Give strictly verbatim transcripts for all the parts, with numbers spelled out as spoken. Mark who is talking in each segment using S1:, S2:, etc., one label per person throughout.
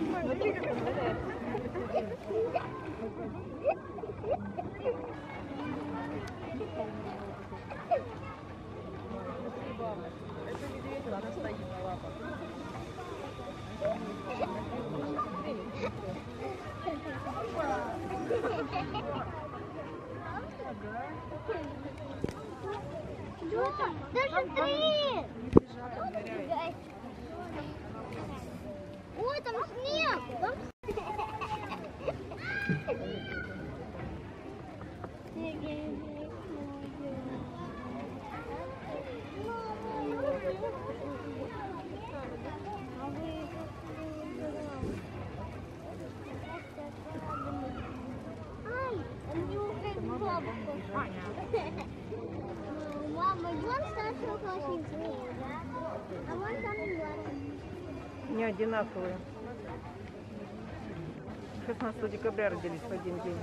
S1: Это медведь, она стоит на лапах.
S2: Даже три! Ой, там снег! Там мама, вон старшего классника, а вон самый младший.
S3: Не одинаковые. шестнадцатого декабря родились в один день.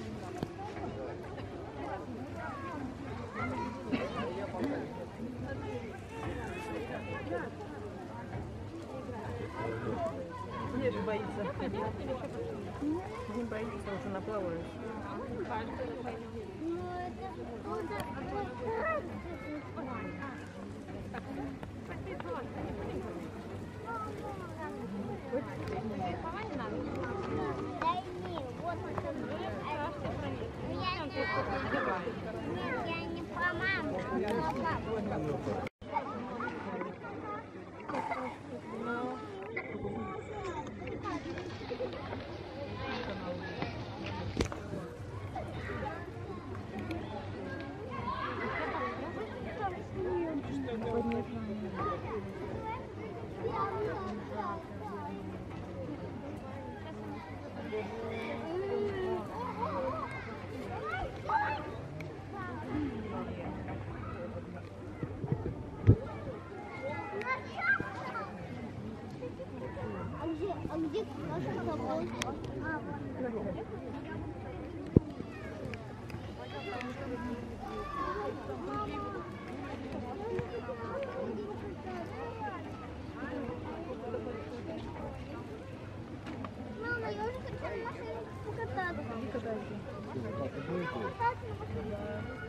S1: Не же боится.
S3: Не боится, уже наплаваюсь.
S2: Ну, это куда? Дай мне, вот он. Я не, я не про маму, а про папу. А где, а где наша собой? А, мама, я уже хочу на машине покататься. Покататься на машине.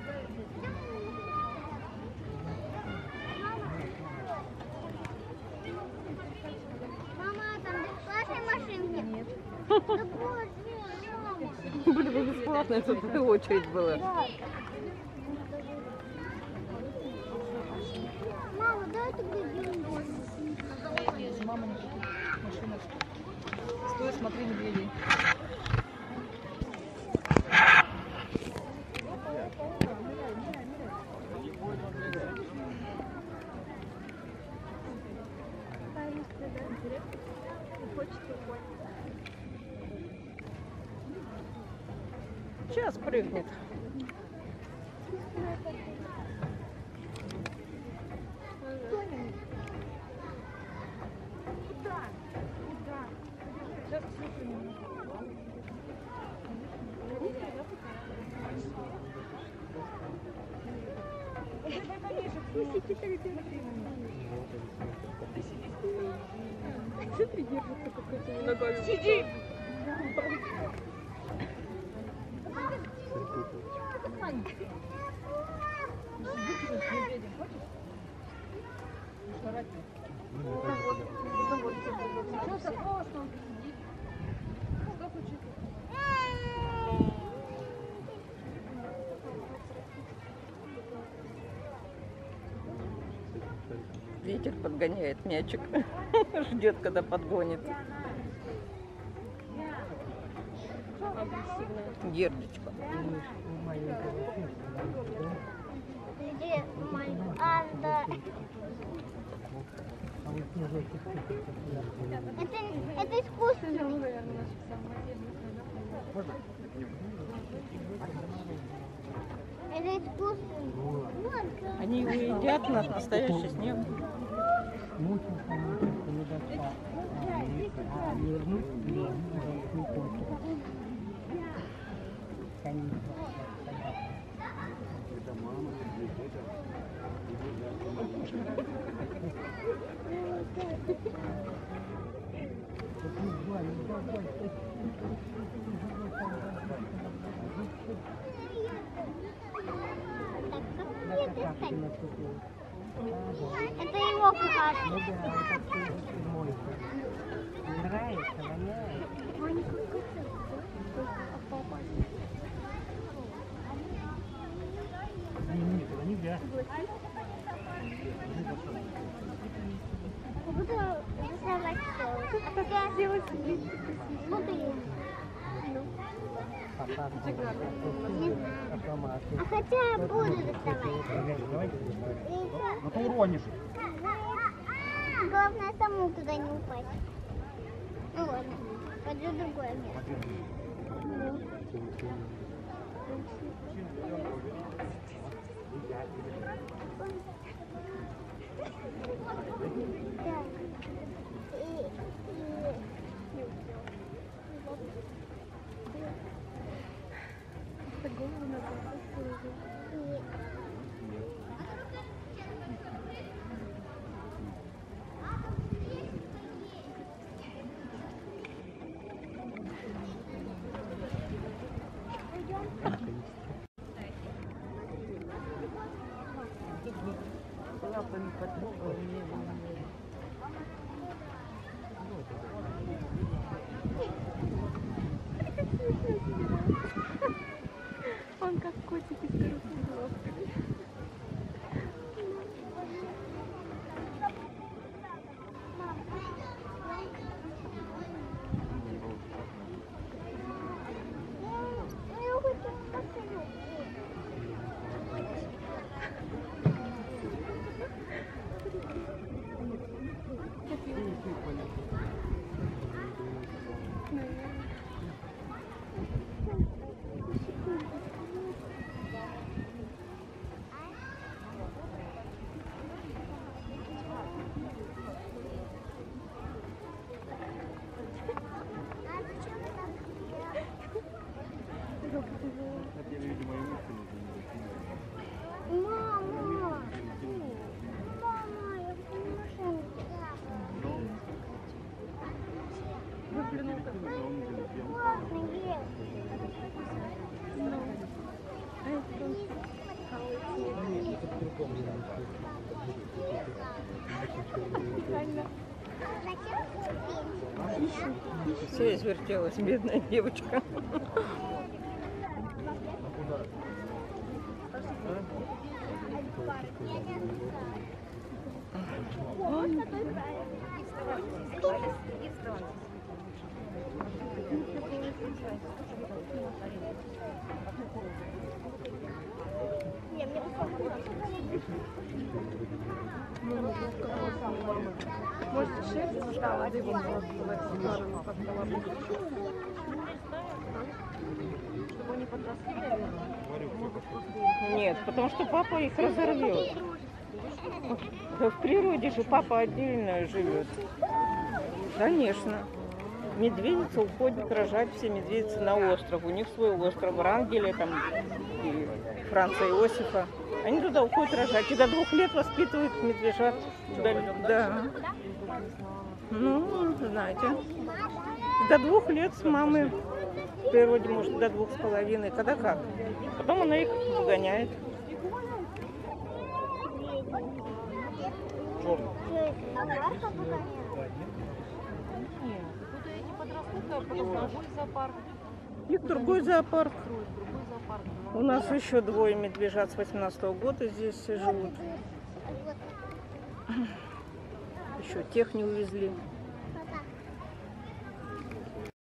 S2: Мама, там бесплатные машинки? Нет. Да боже, мама.
S3: Были бы бесплатные, тут очередь была.
S2: Мама, дай тогда деньги.
S1: Мама не купит машиночку. Стой, смотри медведей.
S3: Сейчас прыгнет.
S1: Сиди!
S3: Ветер подгоняет мячик. Ждет, когда подгонит. Гердочка.
S2: Где мой анда? Это, это искусственно. Это искусственно.
S3: Они его едят, наш настоящий снег.
S2: Так, как мне достать? Это его какашка.
S4: Нравится, воняет. Нет, это нельзя.
S2: Буду доставать что? А как я сделаю? Смотри.
S4: Папа,
S2: Не знаю. А хотя буду доставать.
S4: Ну ты уронишь.
S2: Главное саму туда не упасть. Ну ладно, пойду в другое место. Так. И, и...
S1: Он как котик из коробки.
S2: Я хочу посмотреть. Мама! Мама, я в машинке. Классно, ел.
S3: Все извертелась, бедная девочка.
S2: Не, мне
S1: Может, шерсть стала дыбом просто в эту сторону, как колобок. Чтобы они подросли, наверное.
S3: Нет, потому что папа их разорвет. В природе же папа отдельно живет. Конечно. Медведица уходит рожать, все медведицы на остров. У них свой остров, Врангеля, там, и Франца Иосифа. Они туда уходят рожать. И до двух лет воспитывают медвежат. Да. Да. Ну, знаете. До двух лет с мамой в природе, может, до двух с половиной. Когда как. Потом она их выгоняет.
S1: Другой зоопарк.
S3: И другой зоопарк.
S1: Другой зоопарк.
S3: У нас еще двое медвежат с восемнадцатого года здесь живут. Еще тех не увезли.